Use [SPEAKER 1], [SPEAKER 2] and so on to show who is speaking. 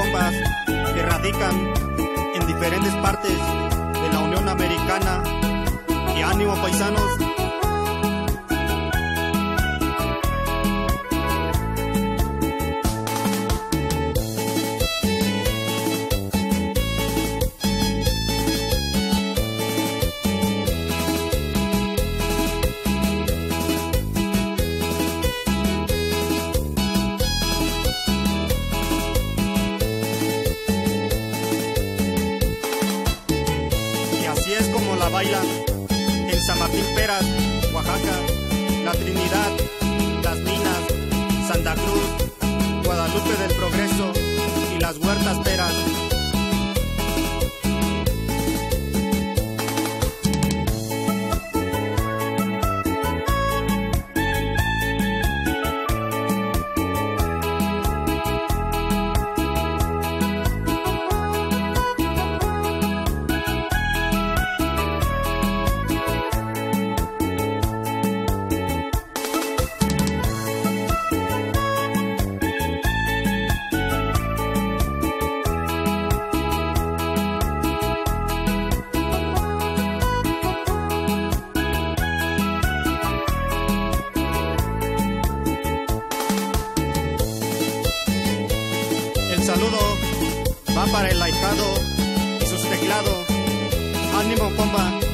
[SPEAKER 1] compas que radican en diferentes partes de la Unión Americana. Y ánimo, paisanos. Así es como la bailan en San Martín Peras, Oaxaca, La Trinidad, Las Minas, Santa Cruz, Guadalupe del Progreso y Las Huertas Peras. El saludo va para el ahijado y sus teclados. Ánimo, compa.